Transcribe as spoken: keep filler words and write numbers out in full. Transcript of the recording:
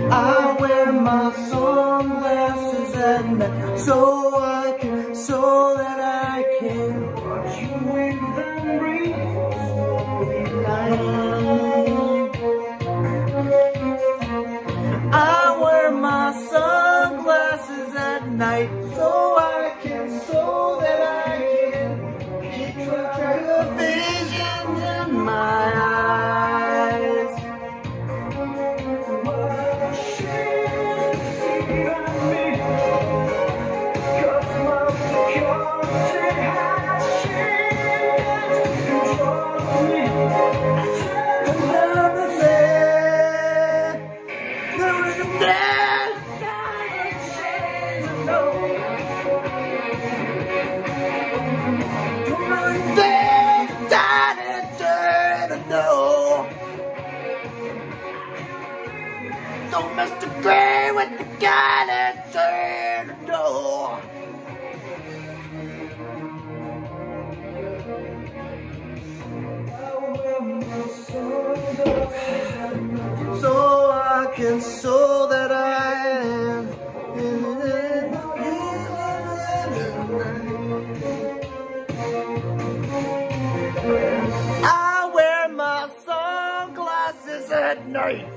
I wear my sunglasses at night so I can, so that I can watch you with them breeze slowly light. I wear my sunglasses at night so I can, so that I can keep track of visions in my eyes. Don't mess the gray with the guy that's at the door. So I can, so that I am. I wear my sunglasses at night